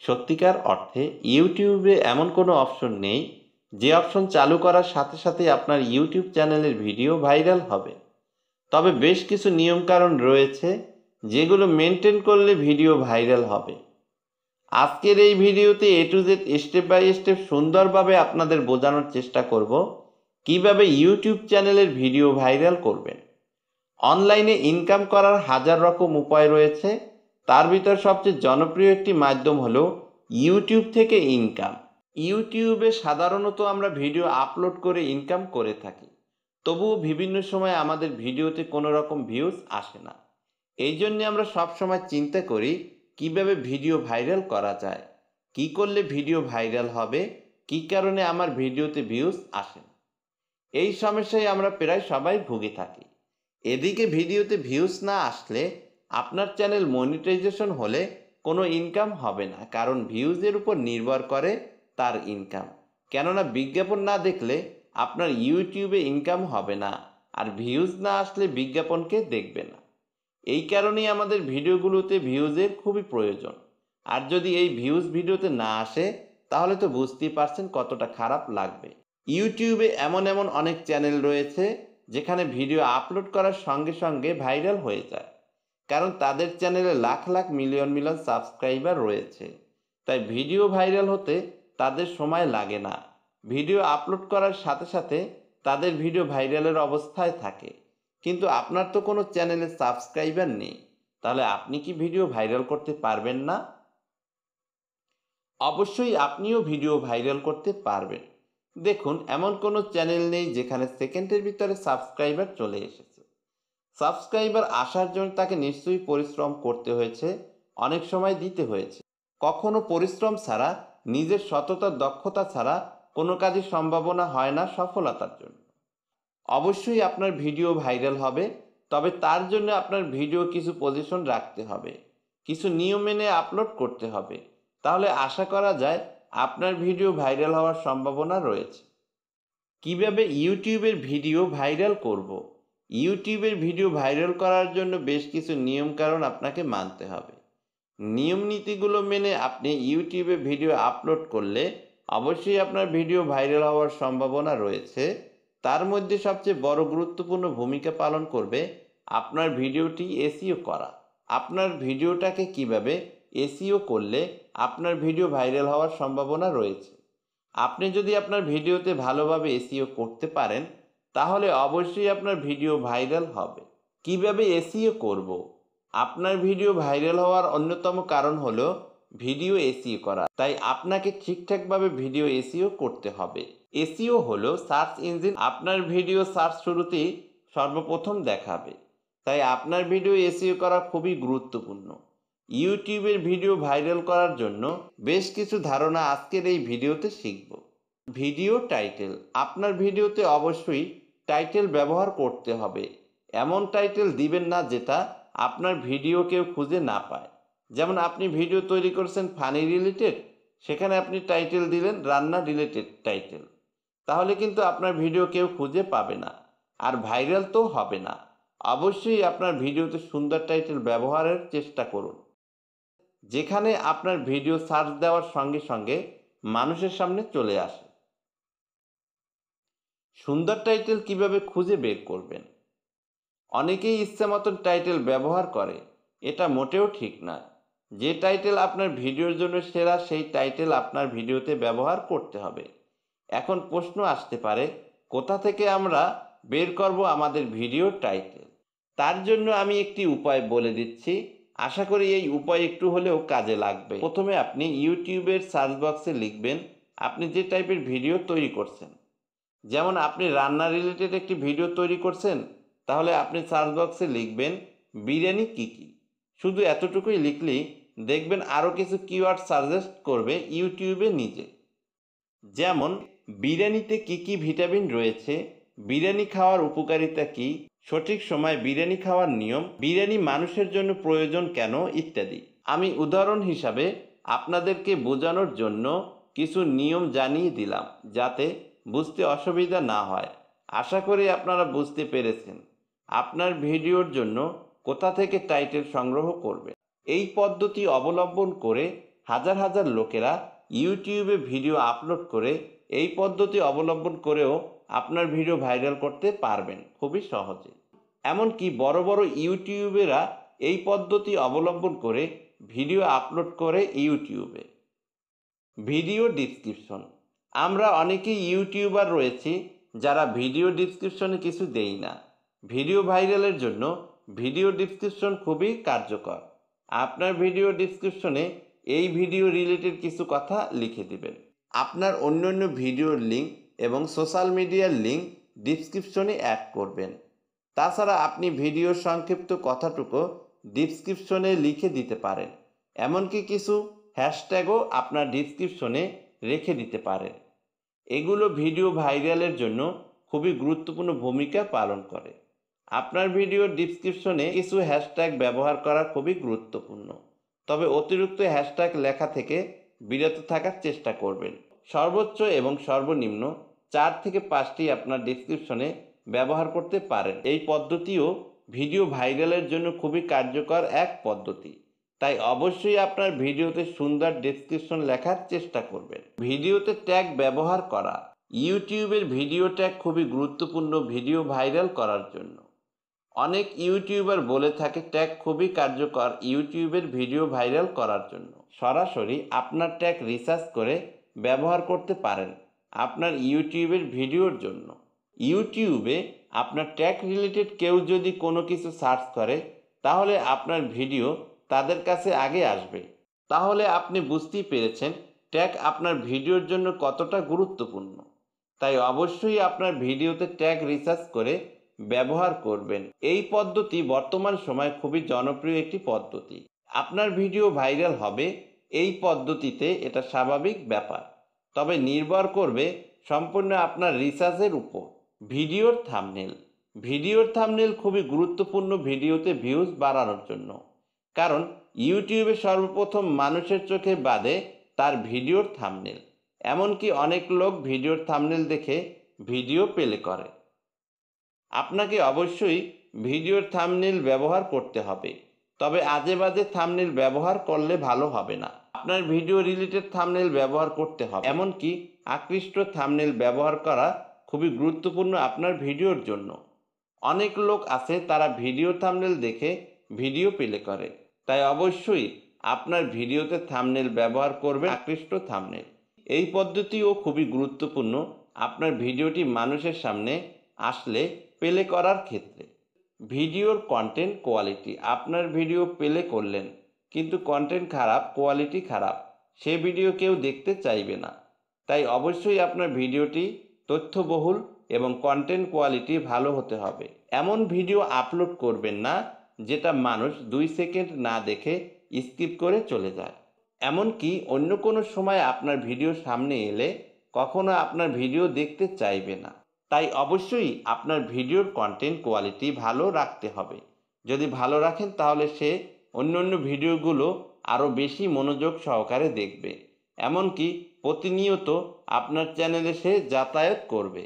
সত্যিকার অর্থে ইউটিউবে এমন কোনো অপশন নেই যে অপশন চালু করার সাথে সাথে আপনার ইউটিউব চ্যানেলের ভিডিও ভাইরাল হবে। তবে বেশ কিছু নিয়মকানুন রয়েছে যেগুলো মেনটেন করলে ভিডিও ভাইরাল হবে। আজকের এই ভিডিওতে A to Z step by step সুন্দরভাবে আপনাদের বোঝানোর চেষ্টা করব কিভাবে ইউটিউব চ্যানেলের ভিডিও ভাইরাল করবেন। অনলাইনে ইনকাম করার হাজার রকম উপায় রয়েছে, তার ভিতর সবচেয়ে জনপ্রিয় একটি মাধ্যম হলো ইউটিউব থেকে ইনকাম। ইউটিউবে সাধারণত আমরা ভিডিও আপলোড করে ইনকাম করে থাকি, তবুও বিভিন্ন সময় আমাদের ভিডিওতে কোনো রকম ভিউজ আসে না। এই জন্য আমরা সবসময় চিন্তা করি কিভাবে ভিডিও ভাইরাল করা যায়, কি করলে ভিডিও ভাইরাল হবে, কি কারণে আমার ভিডিওতে ভিউজ আসে না। এই সমস্যায় আমরা প্রায় সবাই ভুগে থাকি। এদিকে ভিডিওতে ভিউজ না আসলে আপনার চ্যানেল মনিটাইজেশন হলে কোনো ইনকাম হবে না, কারণ ভিউজের উপর নির্ভর করে তার ইনকাম। কেননা বিজ্ঞাপন না দেখলে আপনার ইউটিউবে ইনকাম হবে না, আর ভিউজ না আসলে বিজ্ঞাপনকে দেখবে না। এই কারণেই আমাদের ভিডিওগুলোতে ভিউজের খুবই প্রয়োজন। আর যদি এই ভিউজ ভিডিওতে না আসে তাহলে তো বুঝতেই পারছেন কতটা খারাপ লাগবে। ইউটিউবে এমন এমন অনেক চ্যানেল রয়েছে যেখানে ভিডিও আপলোড করার সঙ্গে সঙ্গে ভাইরাল হয়ে যায়, কারণ তাদের চ্যানেলে lakh lakh million million subscriber রয়েছে। তাই ভিডিও ভাইরাল হতে তাদের সময় লাগে না, ভিডিও আপলোড করার সাথে সাথে তাদের ভিডিও ভাইরালের অবস্থায় থাকে। কিন্তু আপনার তো কোনো চ্যানেলে সাবস্ক্রাইবার নেই, তাহলে আপনি কি ভিডিও ভাইরাল করতে পারবেন না? অবশ্যই আপনিও ভিডিও ভাইরাল করতে পারবেন। দেখুন, এমন কোনো চ্যানেল নেই যেখানে সেকেন্ডের ভিতরে সাবস্ক্রাইবার চলে এসেছে। সাবস্ক্রাইবার আসার জন্য তাকে নিশ্চয়ই পরিশ্রম করতে হয়েছে, অনেক সময় দিতে হয়েছে। কখনো পরিশ্রম ছাড়া, নিজের সততার দক্ষতা ছাড়া কোনো কাজই সম্ভাবনা হয় না সফলতার জন্য। অবশ্যই আপনার ভিডিও ভাইরাল হবে, তবে তার জন্য আপনার ভিডিও কিছু পজিশন রাখতে হবে, কিছু নিয়ম মেনে আপলোড করতে হবে। তাহলে আশা করা যায় আপনার ভিডিও ভাইরাল হওয়ার সম্ভাবনা রয়েছে। কিভাবে ইউটিউবের ভিডিও ভাইরাল করব? ইউটিউবের ভিডিও ভাইরাল করার জন্য বেশ কিছু নিয়মকানুন আপনাকে মানতে হবে। নিয়ম নীতিগুলো মেনে আপনি ইউটিউবে ভিডিও আপলোড করলে অবশ্যই আপনার ভিডিও ভাইরাল হওয়ার সম্ভাবনা রয়েছে। তার মধ্যে সবচেয়ে বড় গুরুত্বপূর্ণ ভূমিকা পালন করবে আপনার ভিডিওটি এসইও করা। আপনার ভিডিওটাকে কিভাবে এসইও করলে আপনার ভিডিও ভাইরাল হওয়ার সম্ভাবনা রয়েছে। আপনি যদি আপনার ভিডিওতে ভালোভাবে এসইও করতে পারেন তাহলে অবশ্যই আপনার ভিডিও ভাইরাল হবে। কিভাবে এসইও করব? আপনার ভিডিও ভাইরাল হওয়ার অন্যতম কারণ হলো ভিডিও এসইও করা। তাই আপনাকে ঠিকঠাকভাবে ভিডিও এসইও করতে হবে। এসইও হলো সার্চ ইঞ্জিন, আপনার ভিডিও সার্চ শুরুতেই সর্বপ্রথম দেখাবে। তাই আপনার ভিডিও এসইও করা খুবই গুরুত্বপূর্ণ। ইউটিউবের ভিডিও ভাইরাল করার জন্য বেশ কিছু ধারণা আজকের এই ভিডিওতে শিখব। Video title. আপনার ভিডিওতে অবশ্যই টাইটেল ব্যবহার করতে হবে। এমন টাইটেল দিবেন না যেটা আপনার ভিডিও কেউ খুঁজে না পায়। যেমন আপনি ভিডিও তৈরি করছেন ফানি রিলেটেড, সেখানে আপনি টাইটেল দিলেন রান্না রিলেটেড টাইটেল, তাহলে কিন্তু আপনার ভিডিও কেউ খুঁজে পাবে না, আর ভাইরাল তো হবে না। অবশ্যই আপনার ভিডিওতে সুন্দর টাইটেল ব্যবহারের চেষ্টা করুন, যেখানে আপনার ভিডিও সার্চ দেওয়ার সঙ্গে সঙ্গে মানুষের সামনে চলে আসে। সুন্দর টাইটেল কিভাবে খুঁজে বের করবেন? অনেকেই ইচ্ছা মতন টাইটেল ব্যবহার করে, এটা মোটেও ঠিক না। যে টাইটেল আপনার ভিডিওর জন্য সেরা সেই টাইটেল আপনার ভিডিওতে ব্যবহার করতে হবে। এখন প্রশ্ন আসতে পারে, কোথা থেকে আমরা বের করব আমাদের ভিডিও টাইটেল? তার জন্য আমি একটি উপায় বলে দিচ্ছি, আশা করি এই উপায় একটু হলেও কাজে লাগবে। প্রথমে আপনি ইউটিউবের সার্চ বক্সে লিখবেন আপনি যে টাইপের ভিডিও তৈরি করছেন। যেমন আপনি রান্না রিলেটেড একটি ভিডিও তৈরি করছেন, তাহলে আপনি সার্চ বক্সে লিখবেন বিরিয়ানি কী কী। শুধু এতটুকুই লিখলেই দেখবেন আরও কিছু কিওয়ার্ড সাজেস্ট করবে ইউটিউবে নিজে। যেমন বিরিয়ানিতে কী কী ভিটামিন রয়েছে, বিরিয়ানি খাওয়ার উপকারিতা কী, সঠিক সময় বিরিয়ানি খাওয়ার নিয়ম, বিরিয়ানি মানুষের জন্য প্রয়োজন কেন, ইত্যাদি। আমি উদাহরণ হিসাবে আপনাদেরকে বোঝানোর জন্য কিছু নিয়ম জানিয়ে দিলাম যাতে বুঝতে অসুবিধা না হয়। আশা করি আপনারা বুঝতে পেরেছেন আপনার ভিডিওর জন্য কোথা থেকে টাইটেল সংগ্রহ করবেন। এই পদ্ধতি অবলম্বন করে হাজার হাজার লোকেরা ইউটিউবে ভিডিও আপলোড করে এই পদ্ধতি অবলম্বন করেও আপনার ভিডিও ভাইরাল করতে পারবেন খুবই সহজে। এমনকি বড় বড় ইউটিউবেরা এই পদ্ধতি অবলম্বন করে ভিডিও আপলোড করে ইউটিউবে। Video description. আমরা অনেকেই ইউটিউবার রয়েছি যারা ভিডিও ডিসক্রিপশনে কিছু দেই না। ভিডিও ভাইরালের জন্য ভিডিও ডিসক্রিপশন খুবই কার্যকর। আপনার ভিডিও ডিসক্রিপশনে এই ভিডিও রিলেটেড কিছু কথা লিখে দিবেন। আপনার অন্যান্য ভিডিওর লিঙ্ক এবং সোশ্যাল মিডিয়ার লিঙ্ক ডিসক্রিপশনে অ্যাড করবেন। তাছাড়া আপনি ভিডিওর সংক্ষিপ্ত কথাটুকু ডিসক্রিপশনে লিখে দিতে পারেন। এমনকি কিছু হ্যাশট্যাগও আপনার ডিসক্রিপশনে রেখে দিতে পারেন। এগুলো ভিডিও ভাইরালের জন্য খুবই গুরুত্বপূর্ণ ভূমিকা পালন করে। আপনার ভিডিওর ডিসক্রিপশনে কিছু হ্যাশট্যাগ ব্যবহার করা খুবই গুরুত্বপূর্ণ, তবে অতিরিক্ত হ্যাশট্যাগ লেখা থেকে বিরত থাকার চেষ্টা করবেন। সর্বোচ্চ এবং সর্বনিম্ন 4 থেকে 5টি আপনার ডিসক্রিপশনে ব্যবহার করতে পারেন। এই পদ্ধতিও ভিডিও ভাইরালের জন্য খুবই কার্যকর এক পদ্ধতি। তাই অবশ্যই আপনার ভিডিওতে সুন্দর ডেসক্রিপশন লেখার চেষ্টা করবেন। ভিডিওতে ট্যাগ ব্যবহার করা। ইউটিউবের ভিডিও ট্যাগ খুবই গুরুত্বপূর্ণ ভিডিও ভাইরাল করার জন্য। অনেক ইউটিউবার বলে থাকে ট্যাগ খুবই কার্যকর ইউটিউবের ভিডিও ভাইরাল করার জন্য। সরাসরি আপনার ট্যাগ রিসার্চ করে ব্যবহার করতে পারেন আপনার ইউটিউবের ভিডিওর জন্য। ইউটিউবে আপনার ট্যাগ রিলেটেড কেউ যদি কোনো কিছু সার্চ করে তাহলে আপনার ভিডিও তাদের কাছে আগে আসবে। তাহলে আপনি বুঝতেই পেরেছেন ট্যাগ আপনার ভিডিওর জন্য কতটা গুরুত্বপূর্ণ। তাই অবশ্যই আপনার ভিডিওতে ট্যাগ রিসার্চ করে ব্যবহার করবেন। এই পদ্ধতি বর্তমান সময়ে খুবই জনপ্রিয় একটি পদ্ধতি। আপনার ভিডিও ভাইরাল হবে এই পদ্ধতিতে, এটা স্বাভাবিক ব্যাপার, তবে নির্ভর করবে সম্পূর্ণ আপনার রিসার্চের উপর। ভিডিওর থাম্বনেল। ভিডিওর থাম্বনেল খুবই গুরুত্বপূর্ণ ভিডিওতে ভিউজ বাড়ানোর জন্য, কারণ ইউটিউবে সর্বপ্রথম মানুষের চোখে বাঁধে তার ভিডিওর থাম্বনেল। এমনকি অনেক লোক ভিডিওর থাম্বনেল দেখে ভিডিও প্লে করে। আপনাকে অবশ্যই ভিডিওর থাম্বনেল ব্যবহার করতে হবে, তবে আজে বাজে থাম্বনেল ব্যবহার করলে ভালো হবে না। আপনার ভিডিও রিলেটেড থাম্বনেল ব্যবহার করতে হবে। এমনকি আকৃষ্ট থাম্বনেল ব্যবহার করা খুবই গুরুত্বপূর্ণ আপনার ভিডিওর জন্য। অনেক লোক আছে তারা ভিডিও থাম্বনেল দেখে ভিডিও প্লে করে। তাই অবশ্যই আপনার ভিডিওতে থাম্বনেল ব্যবহার করবেন আকৃষ্ট থাম্বনেল। এই পদ্ধতিও খুবই গুরুত্বপূর্ণ আপনার ভিডিওটি মানুষের সামনে আসলে প্লে করার ক্ষেত্রে। ভিডিওর কন্টেন্ট কোয়ালিটি। আপনার ভিডিও প্লে করলেন কিন্তু কন্টেন্ট খারাপ, কোয়ালিটি খারাপ, সে ভিডিও কেউ দেখতে চাইবে না। তাই অবশ্যই আপনার ভিডিওটি তথ্যবহুল এবং কন্টেন্ট কোয়ালিটি ভালো হতে হবে। এমন ভিডিও আপলোড করবেন না যেটা মানুষ 2 সেকেন্ড না দেখে স্কিপ করে চলে যায়। এমনকি অন্য কোনো সময় আপনার ভিডিও সামনে এলে কখনো আপনার ভিডিও দেখতে চাইবে না। তাই অবশ্যই আপনার ভিডিওর কন্টেন্ট কোয়ালিটি ভালো রাখতে হবে। যদি ভালো রাখেন তাহলে সে অন্য ভিডিওগুলো আরও বেশি মনোযোগ সহকারে দেখবে, এমনকি প্রতিনিয়ত আপনার চ্যানেলে সে যাতায়াত করবে।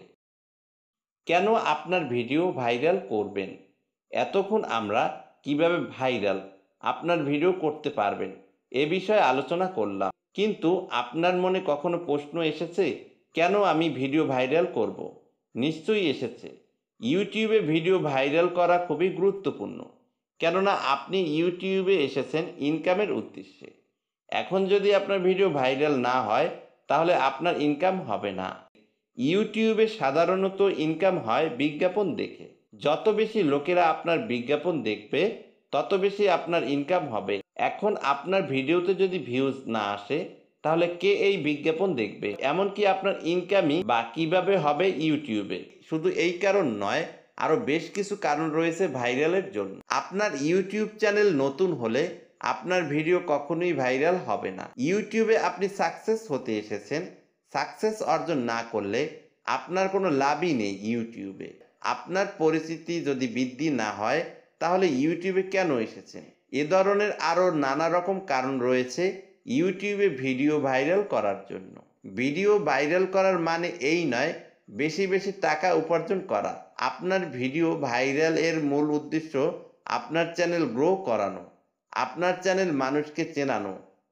কেন আপনার ভিডিও ভাইরাল করবেন? এতক্ষণ আমরা কিভাবে ভাইরাল আপনার ভিডিও করতে পারবেন এ বিষয়ে আলোচনা করলাম, কিন্তু আপনার মনে কখনো প্রশ্ন এসেছে কেন আমি ভিডিও ভাইরাল করব? নিশ্চয়ই এসেছে। ইউটিউবে ভিডিও ভাইরাল করা খুবই গুরুত্বপূর্ণ, কেননা আপনি ইউটিউবে এসেছেন ইনকামের উদ্দেশ্যে। এখন যদি আপনার ভিডিও ভাইরাল না হয় তাহলে আপনার ইনকাম হবে না। ইউটিউবে সাধারণত ইনকাম হয় বিজ্ঞাপন দেখে। যত বেশি লোকেরা আপনার বিজ্ঞাপন দেখবে তত বেশি আপনার ইনকাম হবে। এখন আপনার ভিডিওতে যদি ভিউজ না আসে তাহলে কে এই বিজ্ঞাপন দেখবে? এমনকি আপনার ইনকামই বা কিভাবে হবে ইউটিউবে? শুধু এই কারণ নয়, আরও বেশ কিছু কারণ রয়েছে ভাইরালের জন্য। আপনার ইউটিউব চ্যানেল নতুন হলে আপনার ভিডিও কখনোই ভাইরাল হবে না। ইউটিউবে আপনি সাকসেস হতে এসেছেন, সাকসেস অর্জন না করলে আপনার কোনো লাভই নেই ইউটিউবে। আপনার পরিচিতি যদি বৃদ্ধি না হয় তাহলে ইউটিউবে কেন এসেছেন? এ ধরনের আরও নানা রকম কারণ রয়েছে ইউটিউবে ভিডিও ভাইরাল করার জন্য। ভিডিও ভাইরাল করার মানে এই নয় বেশি বেশি টাকা উপার্জন করা। আপনার ভিডিও ভাইরাল এর মূল উদ্দেশ্য আপনার চ্যানেল গ্রো করানো, আপনার চ্যানেল মানুষকে চেনানো,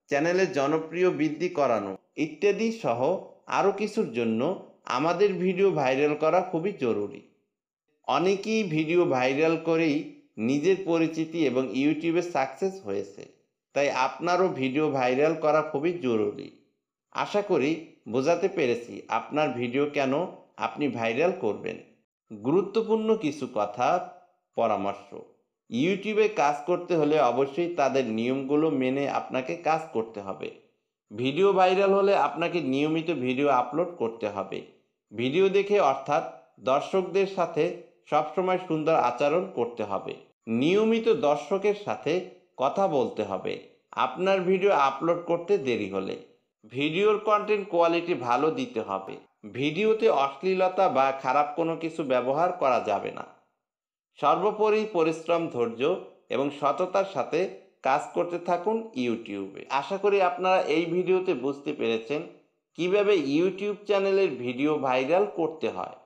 চ্যানেলের জনপ্রিয় বৃদ্ধি করানো ইত্যাদি সহ আরও কিছুর জন্য আমাদের ভিডিও ভাইরাল করা খুবই জরুরি। অনেকেই ভিডিও ভাইরাল করেই নিজের পরিচিতি এবং ইউটিউবে সাকসেস হয়েছে, তাই আপনারও ভিডিও ভাইরাল করা খুবই জরুরি। আশা করি বোঝাতে পেরেছি আপনার ভিডিও কেন আপনি ভাইরাল করবেন। গুরুত্বপূর্ণ কিছু কথা পরামর্শ। ইউটিউবে কাজ করতে হলে অবশ্যই তাদের নিয়মগুলো মেনে আপনাকে কাজ করতে হবে। ভিডিও ভাইরাল হলে আপনাকে নিয়মিত ভিডিও আপলোড করতে হবে। ভিডিও দেখে অর্থাৎ দর্শকদের সাথে সবসময় সুন্দর আচরণ করতে হবে। নিয়মিত দর্শকের সাথে কথা বলতে হবে আপনার ভিডিও আপলোড করতে দেরি হলে। ভিডিওর কন্টেন্ট কোয়ালিটি ভালো দিতে হবে। ভিডিওতে অশ্লীলতা বা খারাপ কোনো কিছু ব্যবহার করা যাবে না। সর্বোপরি পরিশ্রম, ধৈর্য এবং সততার সাথে কাজ করতে থাকুন ইউটিউবে। আশা করি আপনারা এই ভিডিওতে বুঝতে পেরেছেন কিভাবে ইউটিউব চ্যানেলের ভিডিও ভাইরাল করতে হয়।